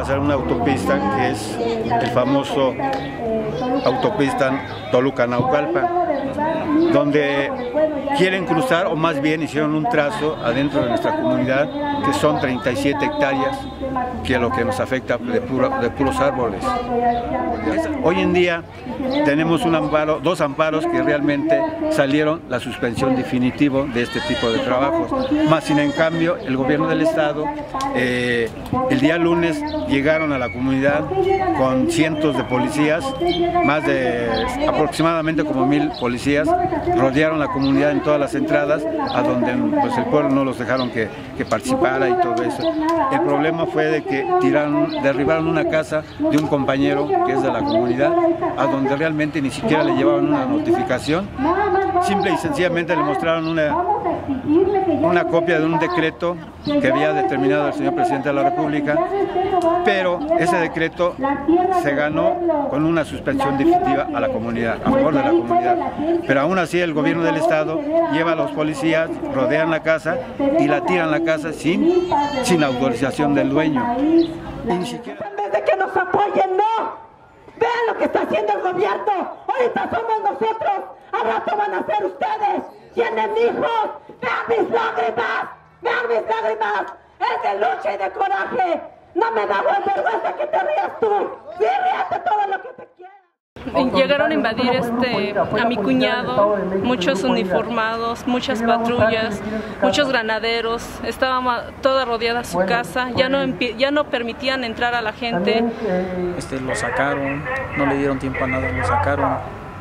pasar una autopista que es el famoso autopista Toluca-Naucalpan, donde quieren cruzar, o más bien hicieron un trazo adentro de nuestra comunidad, que son 37 hectáreas, que es lo que nos afecta de puros árboles. Hoy en día tenemos dos amparos que realmente salieron la suspensión definitiva de este tipo de trabajos. Más sin en cambio, el gobierno del estado, el día lunes llegaron a la comunidad con cientos de policías, más de aproximadamente como 1000 policías, rodearon la comunidad en todas las entradas, a donde pues, el pueblo no los dejaron que participara y todo eso. El problema fue de que derribaron una casa de un compañero que es de la comunidad, a donde realmente ni siquiera le llevaban una notificación. Simple y sencillamente le mostraron una copia de un decreto que había determinado el señor presidente de la República, pero ese decreto se ganó con una suspensión definitiva a la comunidad, a favor de la comunidad. Pero aún así el gobierno del estado lleva a los policías, rodean la casa y la tiran la casa sin autorización del dueño. Ni siquiera... En vez de que nos apoyen, no. Vean lo que está haciendo el gobierno. Ahorita somos nosotros. Al rato van a ser ustedes. Tienen hijos. Vean mis lágrimas. Vean mis lágrimas. Es de lucha y de coraje. No me da vergüenza que te rías tú. Sí, ríate todo lo que te quieras. Llegaron a invadir a mi cuñado, muchos uniformados, muchas patrullas, muchos granaderos, estaba toda rodeada su casa, ya no permitían entrar a la gente. Lo sacaron, no le dieron tiempo a nada, lo sacaron,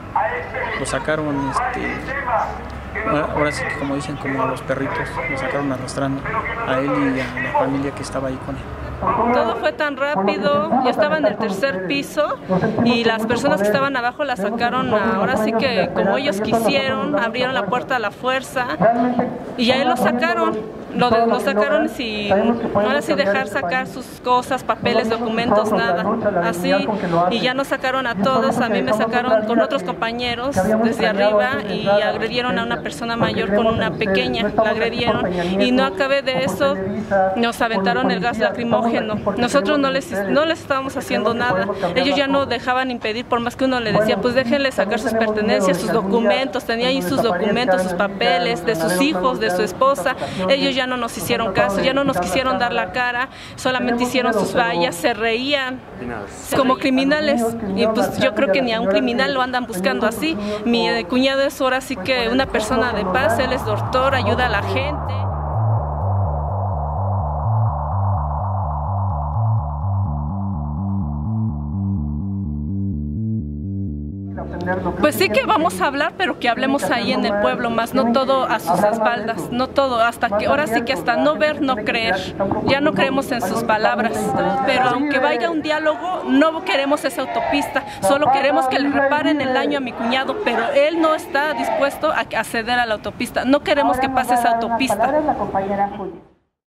ahora sí que como dicen, como a los perritos, lo sacaron arrastrando a él y a la familia que estaba ahí con él. Todo fue tan rápido, yo estaba en el tercer piso y las personas que estaban abajo la sacaron, ahora sí que como ellos quisieron, abrieron la puerta a la fuerza y ahí lo sacaron. Lo sacaron sin, ahora sí dejar sacar sus cosas, papeles, documentos, nada, así, y ya nos sacaron a todos. A mí me sacaron con otros compañeros desde arriba y agredieron a una persona mayor con una pequeña, la agredieron y no acabé de eso, nos aventaron el gas lacrimógeno. Nosotros no les estábamos haciendo nada, ellos ya no dejaban impedir, por más que uno le decía, pues déjenle sacar sus pertenencias, sus documentos, tenía ahí sus documentos, sus papeles, de sus hijos, de su esposa. Ellos ya no nos hicieron caso, ya no nos quisieron dar la cara, solamente hicieron sus vallas, se reían como criminales y pues yo creo que ni a un criminal lo andan buscando así. Mi cuñado es ahora sí que una persona de paz, él es doctor, ayuda a la gente. Pues sí que vamos a hablar, pero que hablemos ahí en el pueblo, más no todo a sus espaldas, no todo, hasta que ahora sí que hasta no ver, no creer. Ya no creemos en sus palabras, pero aunque vaya un diálogo, no queremos esa autopista, solo queremos que le reparen el daño a mi cuñado, pero él no está dispuesto a ceder a la autopista, no queremos que pase esa autopista.